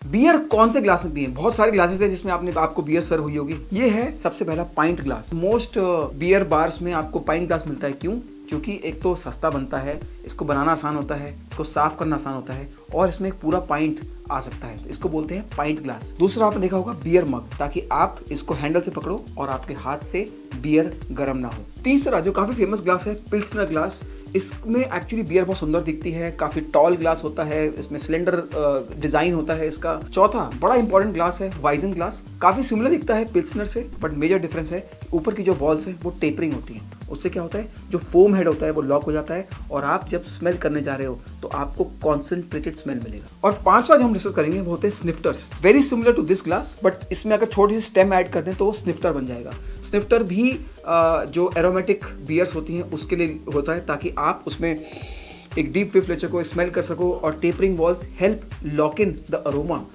Beer कौन से glass में पिए? बहुत सारे ग्लासेस हैं जिसमें आपको बियर सर्व हुई होगी। ये है सबसे पहला pint glass. Most beer bars में आपको पाइंट ग्लास मिलता है। क्यों? क्योंकि एक तो सस्ता बनता है, इसको बनाना आसान होता है, इसको साफ करना आसान होता है और इसमें एक पूरा पाइंट आ सकता है, तो इसको बोलते हैं पाइंट ग्लास। दूसरा आपने देखा होगा बियर मग, ताकि आप इसको हैंडल से पकड़ो और आपके हाथ से बियर गर्म ना हो। तीसरा जो काफी फेमस ग्लास है, पिल्सनर ग्लास। इसमें एक्चुअली बियर बहुत सुंदर दिखती है, काफी टॉल ग्लास होता है, इसमें सिलेंडर डिजाइन होता है इसका। चौथा बड़ा इंपॉर्टेंट ग्लास है वाइजन ग्लास। काफी सिमिलर दिखता है पिल्सनर से, बट मेजर डिफरेंस है ऊपर की जो वॉल्स है वो टेपरिंग होती है। उससे क्या होता है, जो फोम हेड होता है वो लॉक हो जाता है और आप जब स्मेल करने जा रहे हो तो आपको कॉन्सेंट्रेटेड स्मेल मिलेगा। और पांचवा जो हम डिस्कस करेंगे वो होते हैं snifters. Very similar to this glass, but इसमें अगर छोटी सी स्टेम ऐड कर दें तो वो स्निफ्टर बन जाएगा। स्निफ्टर भी जो एरोमेटिक बियर्स होती हैं उसके लिए होता है, ताकि आप उसमें एक डीप विफ्लेचर को स्मेल कर सको और tapering walls help lock in the aroma.